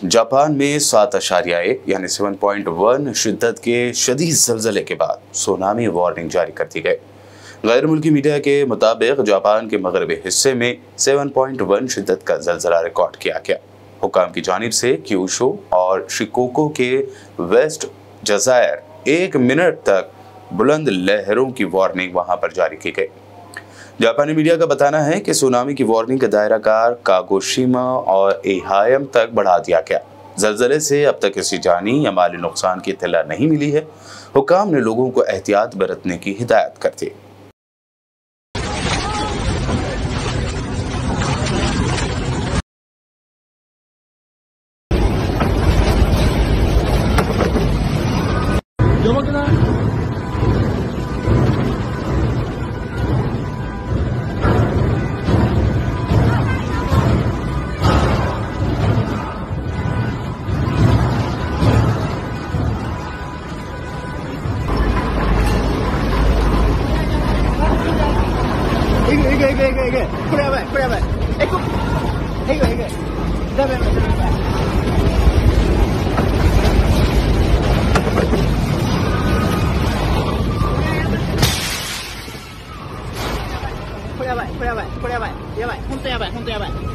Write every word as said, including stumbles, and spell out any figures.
Japan में सात अशारिया एक यानी सात पॉइंट एक शिद्दत के शदीद ज़लज़ले के बाद सुनामी वार्निंग जारी कर दी गई। गैर मुल्की मीडिया के मुताबिक जापान के मगरबी हिस्से में सात पॉइंट एक शिद्दत का ज़लज़ला रिकॉर्ड किया गया। हुकाम की जानिब से क्यूशो और शिकोको के वेस्ट जज़ायर एक मिनट तक बुलंद लहरों की वार्निंग वहां पर जारी की गई। जापानी मीडिया का बताना है कि सुनामी की वार्निंग का दायरा कार कागोशिमा और एहायम तक बढ़ा दिया गया। ज़लज़ले से अब तक किसी जानी या माली नुकसान की इत्तला नहीं मिली है। हुकाम ने लोगों को एहतियात बरतने की हिदायत कर दी। これやばい、これやばい、これやばい、やばい、本当やばい、本当やばい。